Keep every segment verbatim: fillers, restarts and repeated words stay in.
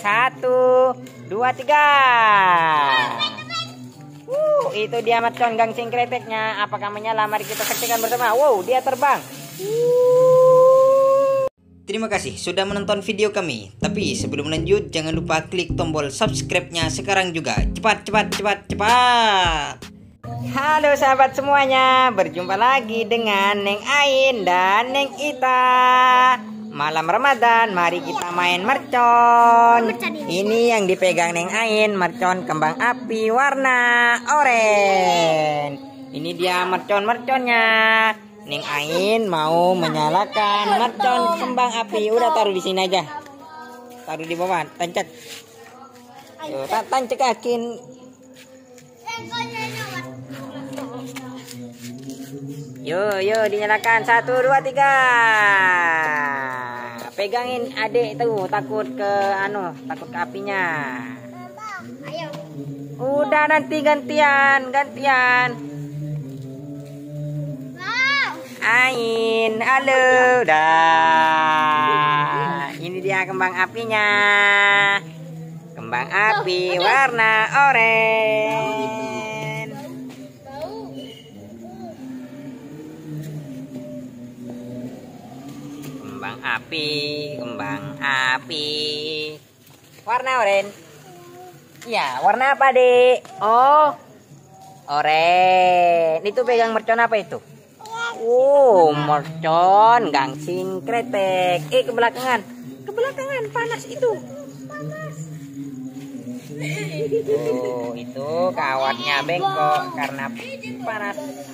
satu, dua, tiga. Uh, itu dia mercon gangsing kreteknya. Apakah menyala? Mari kita saksikan bersama. Wow, dia terbang. Terima kasih sudah menonton video kami. Tapi sebelum lanjut, jangan lupa klik tombol subscribe-nya sekarang juga. Cepat, cepat, cepat, cepat. Halo sahabat semuanya, berjumpa lagi dengan Neng Ain dan Neng Ita. Malam Ramadan, mari kita main mercon. Ini yang dipegang Neng Ain, mercon kembang api warna oranye. Ini dia mercon-merconnya. Neng Ain mau menyalakan mercon kembang api. Udah taruh di sini aja. Taruh di bawah, tancap. Tuh, tancap-akin. Yo, yo, dinyalakan. Satu, dua, tiga. Pegangin adik tuh, takut ke anu, takut ke apinya. Ayo. Udah nanti gantian, gantian. Wow. Ain, halo, dah. Ini dia kembang apinya. Kembang api warna oranye. Kembang api, kembang api warna oranye. Iya, warna apa, Dek? Oh, oranye. Itu pegang mercon apa itu? Oh, mercon gangsing kretek. Eh, ke belakangan. Ke belakangan, panas itu. Oh, itu kawatnya bengkok karena panas.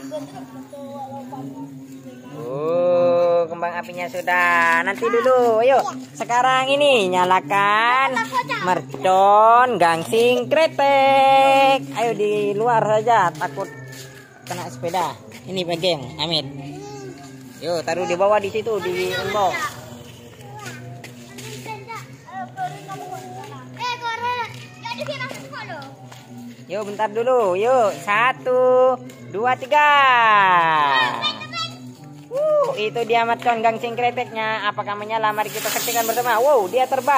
Oh, kembang apinya sudah. Nanti dulu, ayo. Sekarang ini nyalakan mercon gangsing kretek. Ayo di luar saja, takut kena sepeda. Ini pegang, Amit. Yo, taruh di bawah di situ di embok. Yo, bentar dulu. Yuk, satu, dua, tiga. Uh, itu dia mercon gangsing kreteknya. Apakah menyala? Mari kita saksikan bersama. Wow, dia terbang.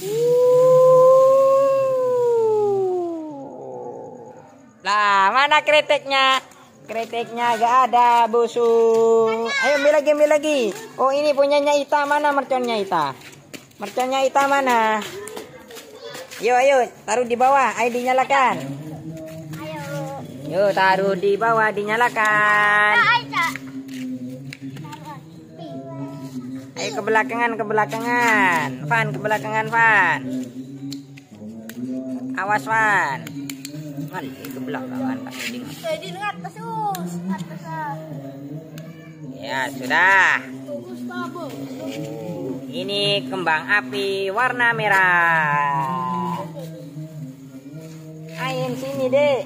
Uh. Lah, mana kreteknya? Kreteknya gak ada, busuk. Ayo ambil lagi, ambil lagi. Oh, ini punyanya Ita. Mana merconnya Ita? Merconnya Ita mana? Yo, ayo, taruh di bawah. Ayo dinyalakan. Yo, taruh di bawah, dinyalakan. Ayo ke belakangan, ke belakangan. Van, ke belakangan, Van. Awas, Van. Van, ke belakangan, Pak. Ya, sudah. Ini kembang api warna merah. Ain sini, Dek.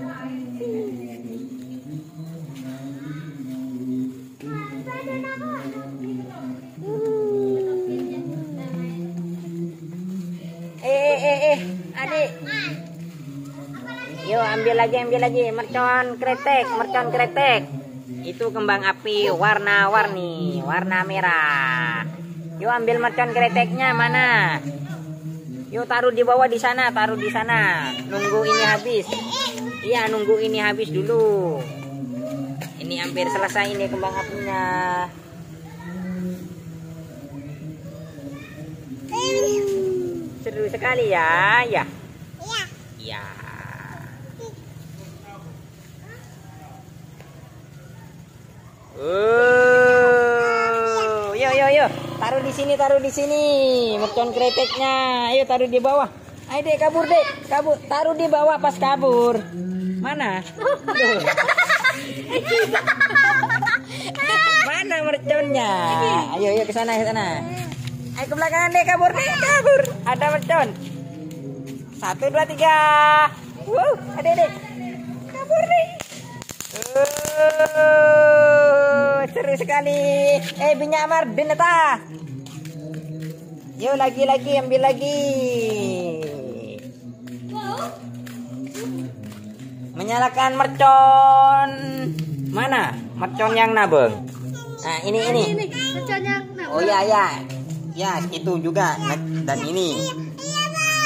Eh, eh, eh, adik. Yuk, ambil lagi, ambil lagi. Mercon kretek, mercon kretek. Itu kembang api warna-warni, warna merah. Yuk, ambil mercon kreteknya mana? Yuk, taruh di bawah di sana, taruh di sana. Nunggu ini habis. Iya, nunggu ini habis dulu. Ini hampir selesai ini kembang apinya. Seru sekali ya, ya. Iya. Iya. Oh, yo yo yo, taruh di sini, taruh di sini, mercon kreteknya. Ayo taruh di bawah. Ayo Dek, kabur Dek, kabur. Taruh di bawah pas kabur. Mana? Aduh. Mana merconnya? Ayo yo ke sana, ke sana. Ayo ke belakang Dek, kabur Dek, kabur. Ada mercon. Satu, dua, tiga. Wow, ada Dek. Kabur Dek. Oh, seru sekali. Eh, Binya Amar, binata. Yuk, lagi-lagi, ambil lagi. Menyalakan mercon. Mana? Mercon yang nabung. Nah, ini, ini. Oh, ya, ya. Ya, itu juga. Dan ini.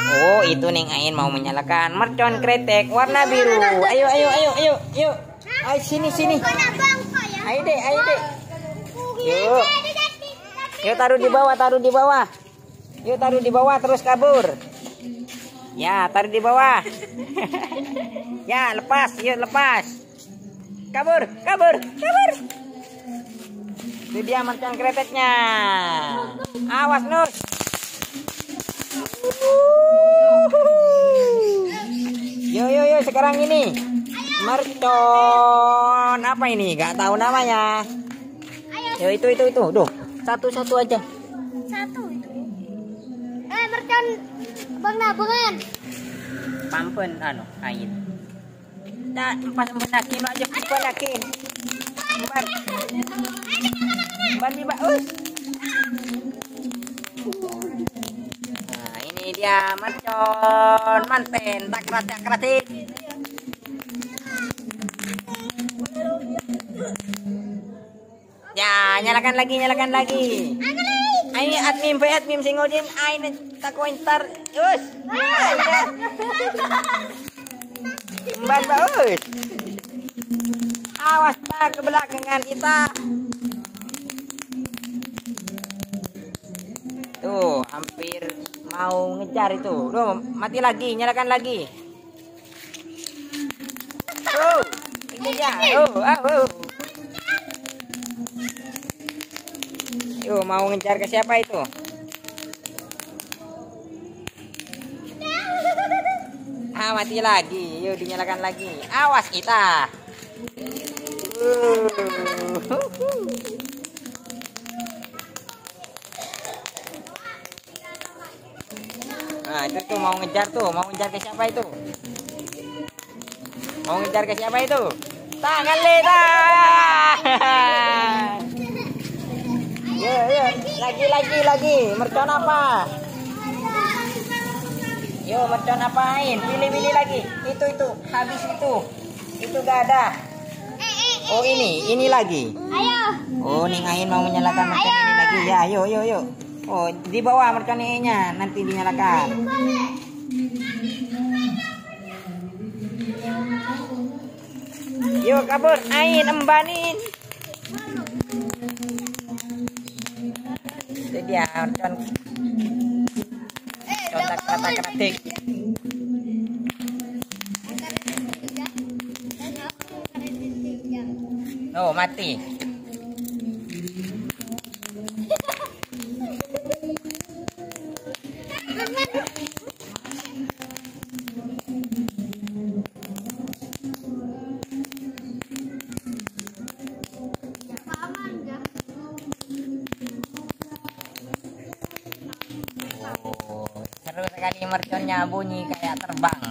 Oh, itu Neng Ain mau menyalakan mercon kretek warna biru. Ayo, ayo, ayo, ayo, yuk. Ayo sini, sini. Ayo deh, ayo deh. Yuk. Yuk taruh di bawah, taruh di bawah. Yuk taruh di bawah terus kabur. Ya, taruh di bawah. Ya, lepas, yuk lepas. Kabur, kabur, kabur. Itu dia mercon kreteknya. Awas, Nus. Yo yo yo sekarang ini mercon apa ini? Gak tahu namanya. Yo itu itu itu, duh satu-satu aja. Satu itu. Eh mercon bang nabungan. Pampen anu ain. Nah, empat empat nakin aja empat nakin. Empat. Empat baus. Nah, ini dia mercon manten takrat takratin. Ya, nyalakan lagi, nyalakan lagi. Ayo admin, pe admin sing ngojin ain tak komentar. Us. Mbak baus. Awas tak ke belakangan kita. Tuh, hampir mau ngejar itu. Duh, mati lagi, nyalakan lagi. Oh, ini dia. Oh, oh, oh. Yuk, mau ngejar ke siapa itu? Ah, mati lagi. Yuk, dinyalakan lagi. Awas kita. Uh. Nah, itu tuh mau ngejar tuh, mau ngejar ke siapa itu? Mau ngejar ke siapa itu? Tangan leda. Yo, yo, lagi lagi lagi. Mercon apa? Yo, mercon apain? Pilih-pilih lagi. Itu itu, habis itu. Itu gak ada. Oh, ini, ini lagi. Ayo. Oh, Neng Ain mau menyalakan mercon ini lagi. Ya, ayo, yo, yo. Oh, di bawah mercon E-nya nanti dinyalakan. Yuk kabur, Ain embanin. Itu dia mercon. Contak kata kretik. Oh, mati. Seru sekali merconnya, bunyi kayak terbang.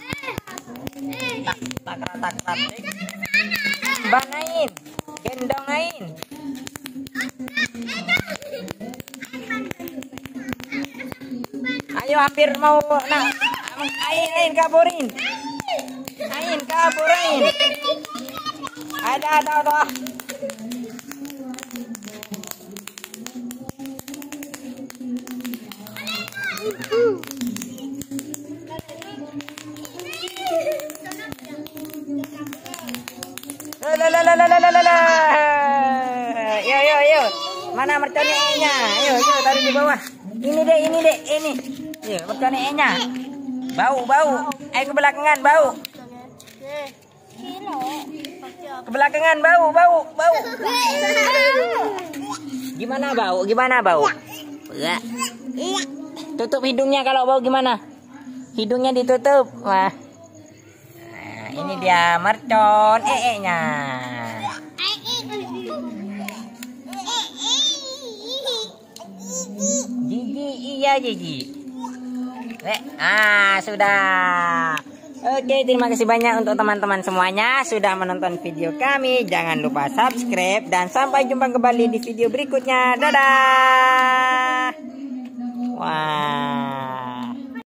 Tak tak tak tak. Banain, gendongain. Ayo hampir mau nah, Ain Ain kaburin. Ain kaburin. Ada ada ada. Yo yo yo, mana merconnya E-nya? Ayo yo taruh di bawah. Ini deh, ini deh, ini. Yo merconnya E-nya. Bau bau. Ayo ke belakangan bau. Ke belakangan bau bau bau. Gimana bau? Gimana bau? Enggak. Tutup hidungnya kalau bau gimana? Hidungnya ditutup. Wah. Nah, ini dia mercon E-nya. Gigi, iya gigi. Eh, ah sudah. Oke, terima kasih banyak untuk teman-teman semuanya sudah menonton video kami. Jangan lupa subscribe dan sampai jumpa kembali di video berikutnya. Dadah. Wah.